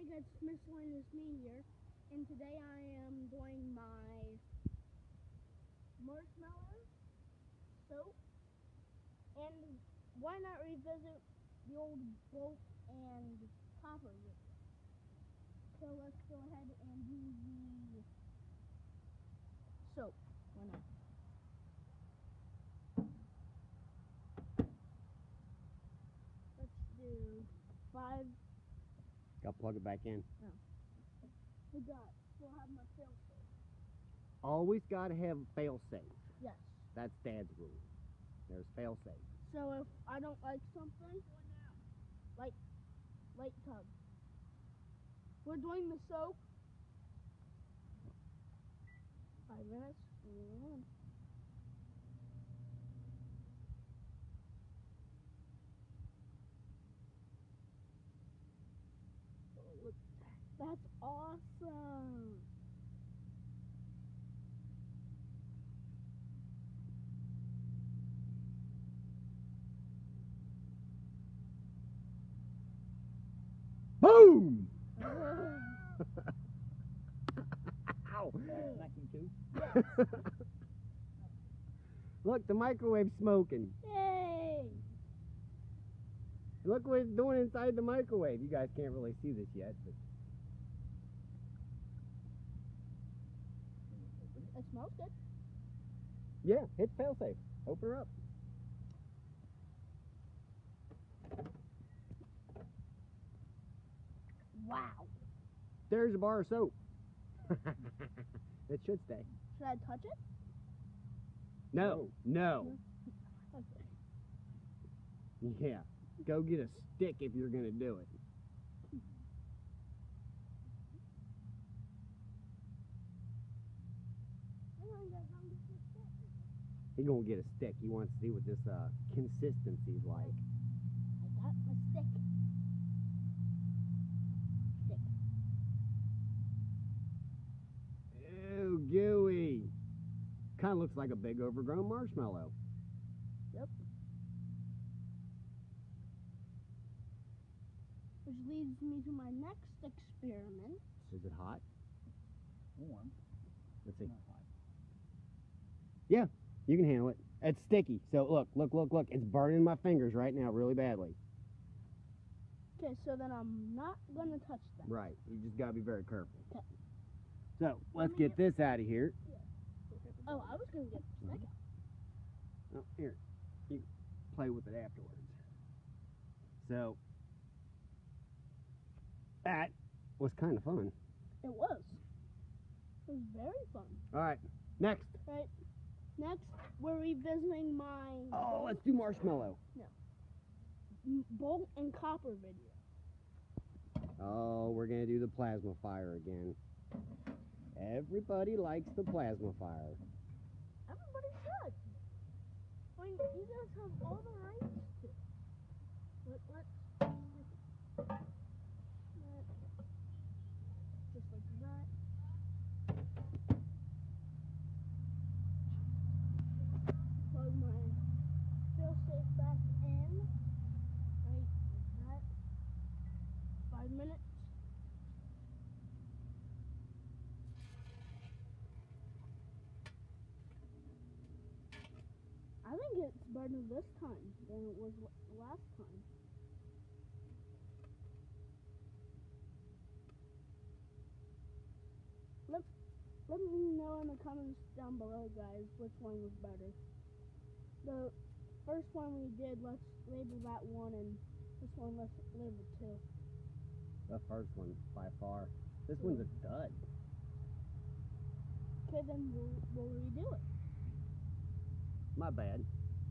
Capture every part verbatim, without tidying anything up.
guys, Miss Lynn is me here, and today I am doing my marshmallow soap, and why not revisit the old bolt and copper video? So let's go ahead and do the soap. Why not? Let's do five. Got to plug it back in. No. We got. We'll have my fail safe. Always got to have fail safe. Yes. That's Dad's rule. There's fail safe. So if I don't like something, light, light tub. We're doing the soap. Five minutes. Mm. Oh, look, that's awesome. Boom! Ow! Snacking too? Look, the microwave's smoking. Yay! Look what it's doing inside the microwave. You guys can't really see this yet, but It smells good. yeah, it's fail safe. Open her up. Wow. There's a bar of soap. It should stay. Should I touch it? No, no. Okay. Yeah, go get a stick if you're gonna do it. He's gonna get a stick. He wants to see what this uh, consistency's like. I got my stick. Stick. Ew, gooey. Kind of looks like a big overgrown marshmallow. Yep. Which leads me to my next experiment. Is it hot? Warm. Let's see. Not hot. Yeah, you can handle it. It's sticky. So look, look, look, look. It's burning my fingers right now really badly. Okay, so then I'm not going to touch that. Right. You just gotta be very careful. Okay. So let's me get this out of here. Oh, I was going to get the stick out. Oh, here. You play with it afterwards. So that was kind of fun. It was. It was very fun. All right. Next. Right. Next, we're revisiting my Oh, let's do marshmallow. m- bolt and copper video. Oh, we're gonna do the plasma fire again. Everybody likes the plasma fire. Everybody should. I mean, you guys have all the rights to. Let, let's that, just like that. Plug my failsafe back in. Right, like that. Five minutes. I think it's better this time than it was l- last time. Let, let me know in the comments down below, guys, which one was better. The first one we did, let's label that one, and this one, let's label two. The first one, by far. This one's a dud. Okay, then we'll, we'll redo it. My bad.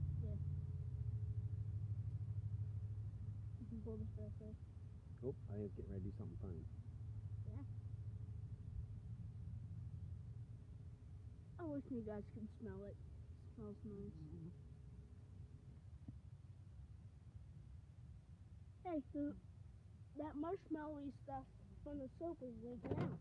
You can pull this back there. Oh, I think it's getting ready to do something funny. Yeah. I wish you guys could smell it. It smells nice. Mm-hmm. Hey, so that marshmallowy stuff from the soap is leaking out.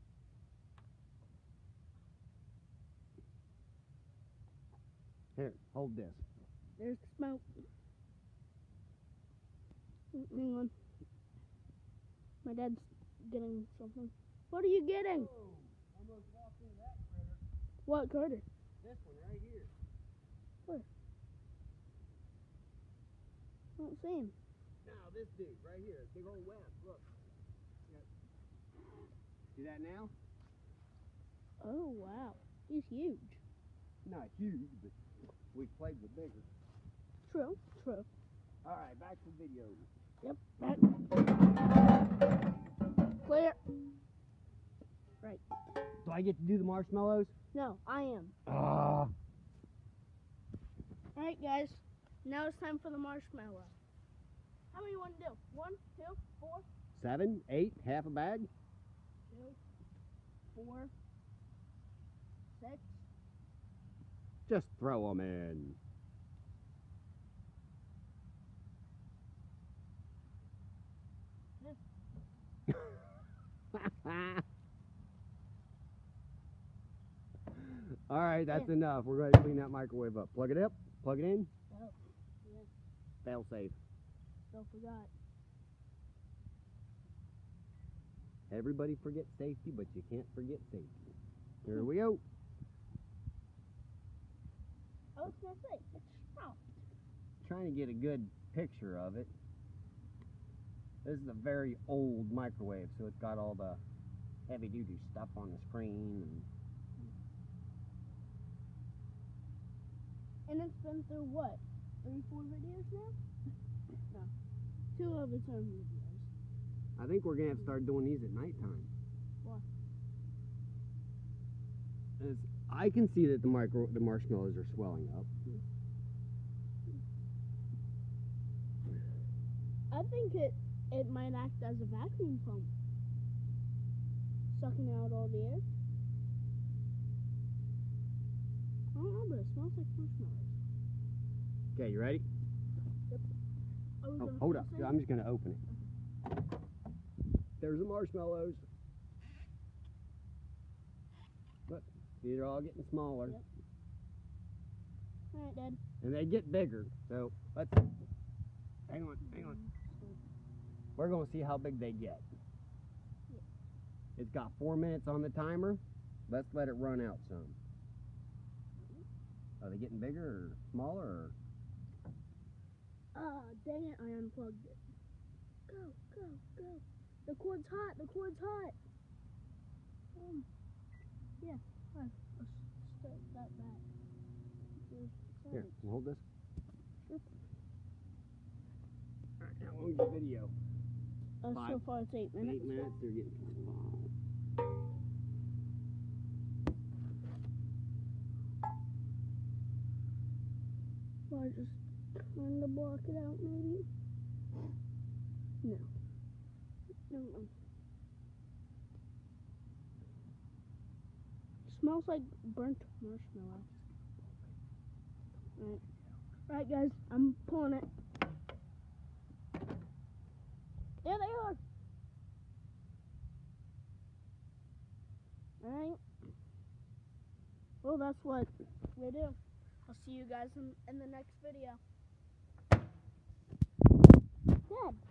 Here, hold this. There's the smoke. Mm, Hang on. My dad's getting something. What are you getting? Whoa, almost walked into that critter. What critter? This one right here. I don't see him. No, this dude right here. Big old web. Look. Yep. See that now? Oh, wow. He's huge. Not huge, but we played with bigger. True, true. All right, back to video. Yep. Back. Clear. Right. Do I get to do the marshmallows? No, I am. Ah. Alright, guys. Now it's time for the marshmallow. How many you want to do? One, two, four, Seven, eight, half a bag. two, four, six. Just throw them in. All right, that's Yeah. enough. We're going to clean that microwave up. Plug it up. Plug it in. Oh, yeah. Fail safe. Still forgot. Everybody forgets safety, but you can't forget safety. Here we go. I was going to say, it's stopped. Trying to get a good picture of it. This is a very old microwave, so it's got all the heavy-duty stuff on the screen. And And it's been through what? Three, four videos now? No. Two of its own videos. I think we're going to have to start doing these at nighttime. Why? As I can see that the micro the marshmallows are swelling up. I think it, it might act as a vacuum pump. Sucking out all the air. I don't know, but it smells like marshmallows. Okay, you ready? Are we Oh, gonna hold press up. it? I'm just going to open it. There's the marshmallows. Look, these are all getting smaller. Yep. Alright, Dad. And they get bigger. So let's hang on, hang on. We're going to see how big they get. Yeah. It's got four minutes on the timer. Let's let it run out some. Are they getting bigger or smaller? Or? Ah, dang it, I unplugged it. Go, go, go. The cord's hot, the cord's hot. Um, yeah, fine. Let's start that back. There's Here, sides. hold this. Sure. All right, how long's the video? Uh, so Five. far it's eight minutes. Eight minutes. They're getting small. Or just kind of block it out, maybe? No. No, no. Smells like burnt marshmallow. Alright. Alright, guys, I'm pulling it. There they are! Alright. Well, that's what we do. I'll see you guys in, in the next video. Dad.